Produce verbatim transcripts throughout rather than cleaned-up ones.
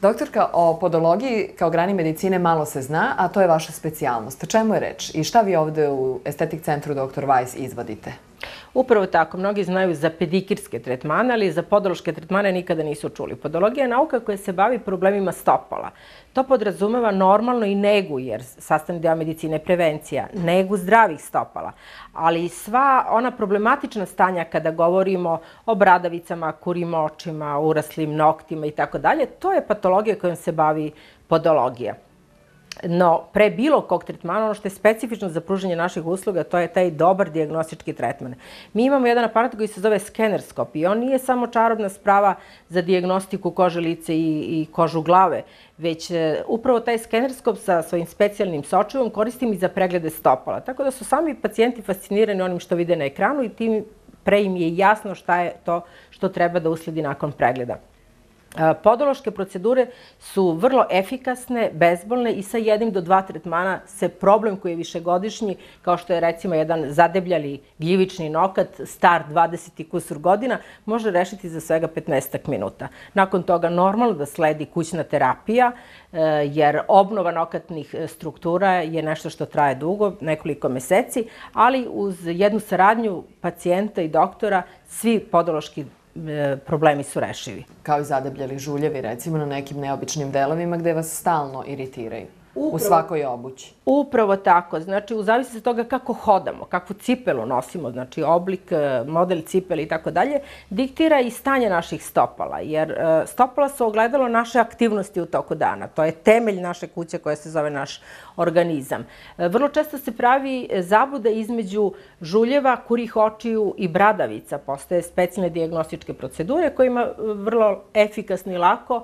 Doktorka, o podologiji kao grani medicine malo se zna, a to je vaša specijalnost. O čemu je reč i šta vi ovde u Estetik centru doktor Weiss izvodite? Upravo tako. Mnogi znaju za pedikirske tretmane, ali za podološke tretmane nikada nisu čuli. Podologija je nauka koja se bavi problemima stopala. To podrazumeva normalno i negu, jer sastavni deo medicine je prevencija, negu zdravih stopala. Ali sva ona problematična stanja kada govorimo o bradavicama, kurim očima, uraslim noktima i tako dalje, to je patologija kojom se bavi podologija. No, pre bilo kog tretmana, ono što je specifično za pružanje naših usluga, to je taj dobar dijagnostički tretman. Mi imamo jedan aparat koji se zove skenerskop i on nije samo čarobna sprava za dijagnostiku kože lice i, i kožu glave, već e, upravo taj skenerskop sa svojim specijalnim sočivom koristim i za preglede stopala. Tako da su sami pacijenti fascinirani onim što vide na ekranu i tim pre im je jasno šta je to što treba da usledi nakon pregleda. Podološke procedure su vrlo efikasne, bezbolne i sa jednim do dva tretmana se problem koji je višegodišnji, kao što je recimo jedan zadebljali gljivični nokat, star dvadeset i kusur godina, može rešiti za svega petnaestak minuta. Nakon toga normalno da sledi kućna terapija, jer obnova nokatnih struktura je nešto što traje dugo, nekoliko meseci, ali uz jednu saradnju pacijenta i doktora svi podološki problemi su rešivi. Kao i zadebljali žuljevi, recimo, na nekim neobičnim delovima gde vas stalno iritiraju. U svakoj obući. Upravo tako. Znači, u zavisnosti od toga kako hodamo, kakvu cipelu nosimo, znači oblik, model cipele i tako dalje, diktira i stanje naših stopala. Jer stopala su ogledalo naše aktivnosti u toku dana. To je temelj naše kuće koja se zove naš organizam. Vrlo često se pravi zabluda između žuljeva, kurih očiju i bradavica. Postoje specijalne dijagnostičke procedure kojima vrlo efikasno i lako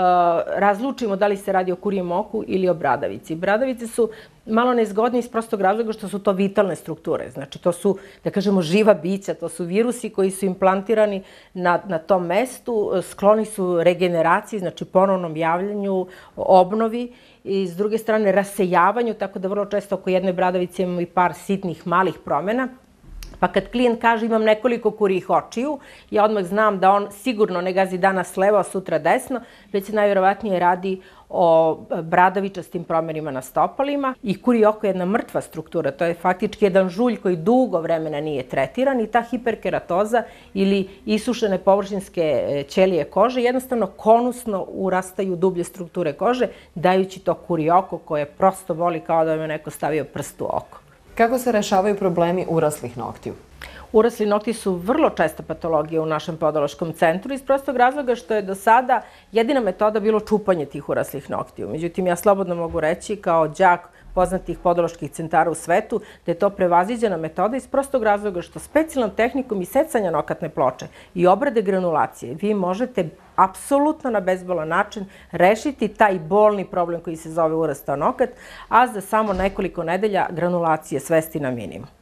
razlučimo da li se radi o kurijem oku ili o bradavici. Bradavice su malo nezgodne iz prostog razloga što su to vitalne strukture. Znači, to su, da kažemo, živa bića, to su virusi koji su implantirani na, na tom mestu, skloni su regeneraciji, znači ponovnom javljanju, obnovi i s druge strane rasejavanju, tako da vrlo često oko jedne bradavice imamo i par sitnih malih promjena. Pa kad klijent kaže imam nekoliko kurijih očiju, ja odmah znam da on sigurno ne gazi danas levo, a sutra desno, već se najvjerovatnije radi o bradavičastim promjenima na stopalima. I kurije oko je jedna mrtva struktura, to je faktički jedan žulj koji dugo vremena nije tretiran i ta hiperkeratoza ili isušene površinske ćelije kože jednostavno konusno urastaju dublje strukture kože, dajući to kurije oko koje prosto boli kao da vam je neko stavio prst u oko. Kako se rešavaju problemi uraslih noktiju? Urasli nokti su vrlo česta patologija u našem podološkom centru iz prostog razloga što je do sada jedina metoda bilo čupanje tih uraslih noktiju. Međutim, ja slobodno mogu reći kao đak poznatih podoloških centara u svetu da je to prevaziđena metoda iz prostog razloga što specijalnom tehnikom isecanja nokatne ploče i obrade granulacije vi možete apsolutno na bezbolan način rešiti taj bolni problem koji se zove urastao nokat, a za samo nekoliko nedelja granulacije svesti na minimum.